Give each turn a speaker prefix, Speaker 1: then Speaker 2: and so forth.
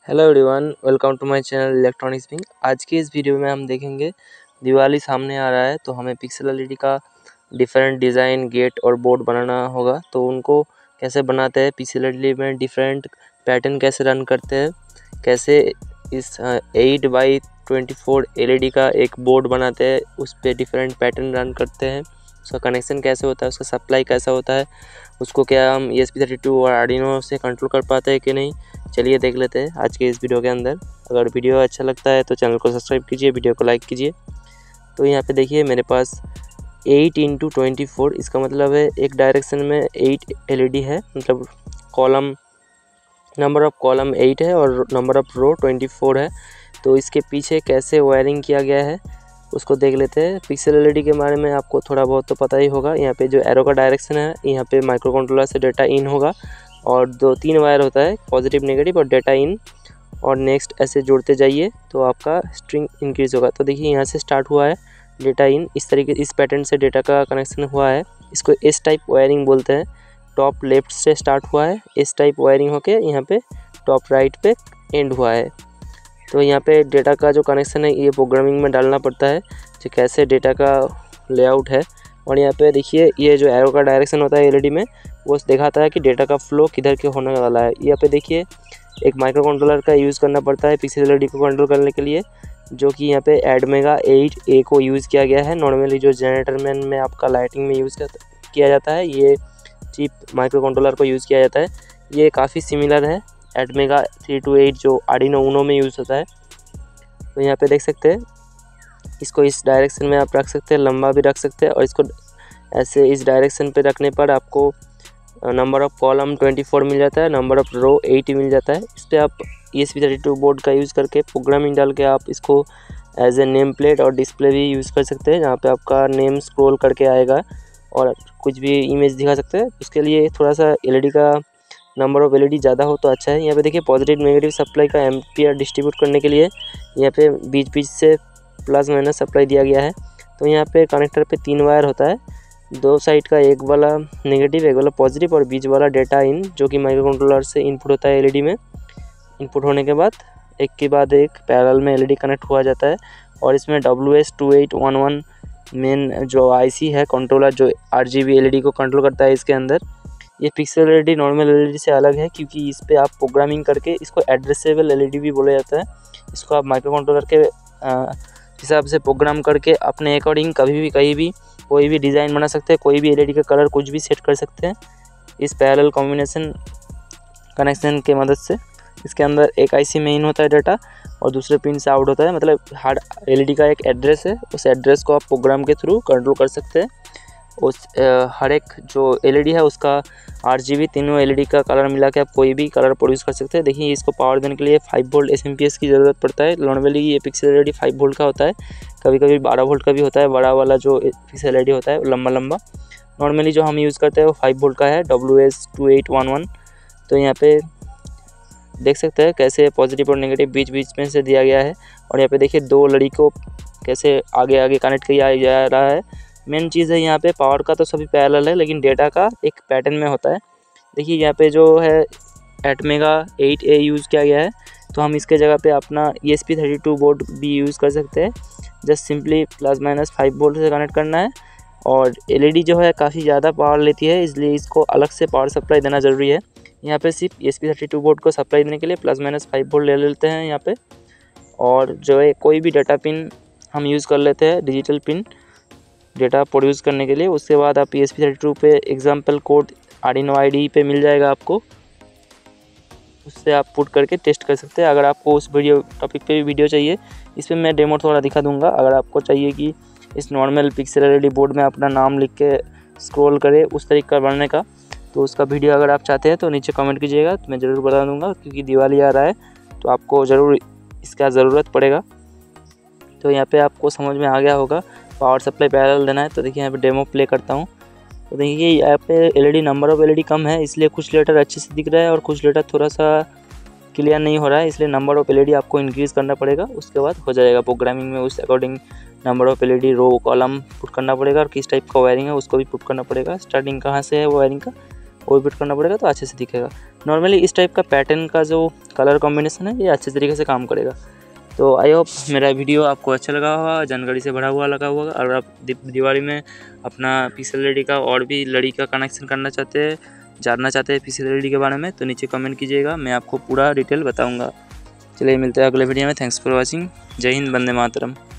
Speaker 1: Hello everyone, welcome to my channel electronics wing. आज की इस वीडियो में हम देखेंगे दिवाली सामने आ रहा है तो हमें पिक्सल एलईडी का डिफरेंट डिज़ाइन गेट और बोर्ड बनाना होगा। तो उनको कैसे बनाते हैं, पिक्सल एलईडी में डिफरेंट पैटर्न कैसे रन करते हैं, कैसे इस 8x24 एलईडी का एक बोर्ड बनाते हैं, उस पर डिफरेंट पैटर्न रन करते हैं, उसका कनेक्शन कैसे होता है, उसका सप्लाई कैसा होता है, उसको क्या हम ESP32 और आर्डिनो से कंट्रोल कर पाते हैं कि नहीं, चलिए देख लेते हैं आज के इस वीडियो के अंदर। अगर वीडियो अच्छा लगता है तो चैनल को सब्सक्राइब कीजिए, वीडियो को लाइक कीजिए। तो यहाँ पे देखिए मेरे पास 8x24, इसका मतलब है एक डायरेक्शन में 8 एलईडी है, मतलब कॉलम नंबर ऑफ कॉलम 8 है और नंबर ऑफ रो 24 है। तो इसके पीछे कैसे वायरिंग किया गया है उसको देख लेते हैं। पिक्सल एलईडी के बारे में आपको थोड़ा बहुत तो पता ही होगा। यहाँ पे जो एरो का डायरेक्शन है, यहाँ पे माइक्रो कंट्रोलर से डेटा इन होगा और 2-3 वायर होता है, पॉजिटिव नेगेटिव और डेटा इन, और नेक्स्ट ऐसे जोड़ते जाइए तो आपका स्ट्रिंग इंक्रीज़ होगा। तो देखिए यहाँ से स्टार्ट हुआ है डेटा इन, इस तरीके इस पैटर्न से डेटा का कनेक्शन हुआ है। इसको एस टाइप वायरिंग बोलते हैं। टॉप लेफ्ट से स्टार्ट हुआ है, एस टाइप वायरिंग होके यहाँ पे टॉप राइट पे एंड हुआ है। तो यहाँ पे डेटा का जो कनेक्शन है ये प्रोग्रामिंग में डालना पड़ता है, जो कैसे डेटा का लेआउट है। और यहाँ पे देखिए ये जो एरो का डायरेक्शन होता है एलईडी में, वो दिखाता है कि डेटा का फ्लो किधर के होने वाला है। यहाँ पे देखिए एक माइक्रो कंट्रोलर का यूज़ करना पड़ता है पिक्सल एलईडी को कंट्रोल करने के लिए, जो कि यहाँ पे ADMEGA 8A को यूज़ किया गया है। नॉर्मली जो जनरेटर में आपका लाइटिंग में यूज़ किया जाता है, ये चिप माइक्रो कंट्रोलर को यूज़ किया जाता है। ये काफ़ी सिमिलर है ADMEGA 328 जो आर्डिनो ऊनो में यूज़ होता है। तो यहाँ पे देख सकते हैं, इसको इस डायरेक्शन में आप रख सकते हैं, लंबा भी रख सकते हैं, और इसको ऐसे इस डायरेक्शन पे रखने पर आपको नंबर ऑफ़ कॉलम 24 मिल जाता है, नंबर ऑफ़ रो 8 मिल जाता है। इस पर आप ESP32 बोर्ड का यूज़ करके प्रोग्रामिंग डाल के आप इसको एज ए नेम प्लेट और डिस्प्ले भी यूज़ कर सकते हैं, जहाँ पे आपका नेम स्क्रॉल करके आएगा और कुछ भी इमेज दिखा सकते हैं। उसके लिए थोड़ा सा एलईडी का नंबर ऑफ़ एलईडी ज़्यादा हो तो अच्छा है। यहाँ पे देखिए पॉजिटिव नेगेटिव सप्लाई का एम्पियर डिस्ट्रीब्यूट करने के लिए यहाँ पे बीच बीच से प्लस माइनस सप्लाई दिया गया है। तो यहाँ पे कनेक्टर पे 3 वायर होता है, 2 साइड का, एक वाला नेगेटिव एक वाला पॉजिटिव, और बीच वाला डेटा इन, जो कि माइक्रो कंट्रोलर से इनपुट होता है एलईडी में। इनपुट होने के बाद एक के बाद एक पैरेलल में एलईडी कनेक्ट हुआ जाता है। और इसमें WS2811 मेन जो आईसी है कंट्रोलर, जो RGB एलईडी को कंट्रोल करता है इसके अंदर। ये पिक्सल एलईडी नॉर्मल एलईडी से अलग है, क्योंकि इस पर आप प्रोग्रामिंग करके, इसको एड्रेसेबल एलईडी भी बोला जाता है। इसको आप माइक्रो कंट्रोलर के हिसाब से प्रोग्राम करके अपने अकॉर्डिंग कभी भी कहीं भी कोई भी डिज़ाइन बना सकते हैं, कोई भी एलईडी का कलर कुछ भी सेट कर सकते हैं इस पैरेलल कॉम्बिनेशन कनेक्शन के मदद से। इसके अंदर एक आईसी में इन होता है डाटा और दूसरे पिन से आउट होता है, मतलब हर एलईडी का एक एड्रेस है, उस एड्रेस को आप प्रोग्राम के थ्रू कंट्रोल कर सकते हैं। उस हर एक जो एलईडी है उसका RGB तीनों एलईडी का कलर मिला के आप कोई भी कलर प्रोड्यूस कर सकते हैं। देखिए इसको पावर देने के लिए 5 वोल्ट SMPS की ज़रूरत पड़ता है। नॉर्मली ये पिक्सल एलईडी 5 वोल्ट का होता है, कभी कभी 12 वोल्ट का भी होता है। बड़ा वाला जो पिक्सल एलईडी होता है लंबा लंबा, नॉर्मली जो हम यूज़ करते हैं वो 5 वोल्ट का है, WS2811। तो यहाँ पे देख सकते हैं कैसे पॉजिटिव और नेगेटिव बीच बीच में से दिया गया है। और यहाँ पे देखिए 2 लड़ी को कैसे आगे आगे कनेक्ट किया जा रहा है। मेन चीज़ है यहाँ पे पावर का तो सभी पैरेलल है, लेकिन डेटा का एक पैटर्न में होता है। देखिए यहाँ पे जो है ADMEGA 8A यूज़ किया गया है, तो हम इसके जगह पे अपना ESP32 बोर्ड भी यूज़ कर सकते हैं। Just simply plus minus 5 volt से कनेक्ट करना है। और एलईडी जो है काफ़ी ज़्यादा पावर लेती है, इसलिए इसको अलग से पावर सप्लाई देना ज़रूरी है। यहाँ पे सिर्फ ESP32 बोर्ड को सप्लाई देने के लिए प्लस माइनस 5 वोल्ट ले लेते हैं यहाँ पे। और जो है कोई भी डाटा पिन हम यूज़ कर लेते हैं, डिजिटल पिन डेटा प्रोड्यूस करने के लिए। उसके बाद आप ESP32 पे एग्जाम्पल कोड आर्डिनो IDE पे मिल जाएगा आपको, उससे आप पुट करके टेस्ट कर सकते हैं। अगर आपको उस वीडियो टॉपिक पे भी वीडियो चाहिए, इस पर मैं डेमो थोड़ा दिखा दूंगा। अगर आपको चाहिए कि इस नॉर्मल पिक्सल एलईडी बोर्ड में अपना नाम लिख के स्क्रॉल करे उस तरीके का बनने का, तो उसका वीडियो अगर आप चाहते हैं तो नीचे कमेंट कीजिएगा, तो मैं ज़रूर बता दूंगा। क्योंकि दिवाली आ रहा है तो आपको ज़रूर इसका ज़रूरत पड़ेगा। तो यहाँ पे आपको समझ में आ गया होगा पावर सप्लाई पैरेलल देना है। तो देखिए यहाँ पे डेमो प्ले करता हूँ। तो देखिए यहाँ पे एलईडी नंबर ऑफ़ एलईडी कम है, इसलिए कुछ लेटर अच्छे से दिख रहा है और कुछ लेटर थोड़ा सा क्लियर नहीं हो रहा है, इसलिए नंबर ऑफ़ एलईडी आपको इंक्रीज़ करना पड़ेगा। उसके बाद हो जाएगा प्रोग्रामिंग में उस according number of LED row column put करना पड़ेगा, और किस टाइप का वायरिंग है उसको भी पुट करना पड़ेगा। स्टार्टिंग कहाँ से है वायरिंग का ओवरबिट करना पड़ेगा तो अच्छे से दिखेगा। नॉर्मली इस टाइप का पैटर्न का जो कलर कॉम्बिनेशन है ये अच्छे तरीके से काम करेगा। तो आई होप मेरा वीडियो आपको अच्छा लगा होगा, जानकारी से भरा हुआ लगा होगा। अगर आप दिवाली में अपना पिक्सल LED का और भी लड़ी का कनेक्शन करना चाहते हैं, जानना चाहते हैं पिक्सल LED के बारे में, तो नीचे कमेंट कीजिएगा, मैं आपको पूरा डिटेल बताऊँगा। चलिए मिलते हैं अगले वीडियो में। Thanks for watching. जय हिंद, वंदे मातरम।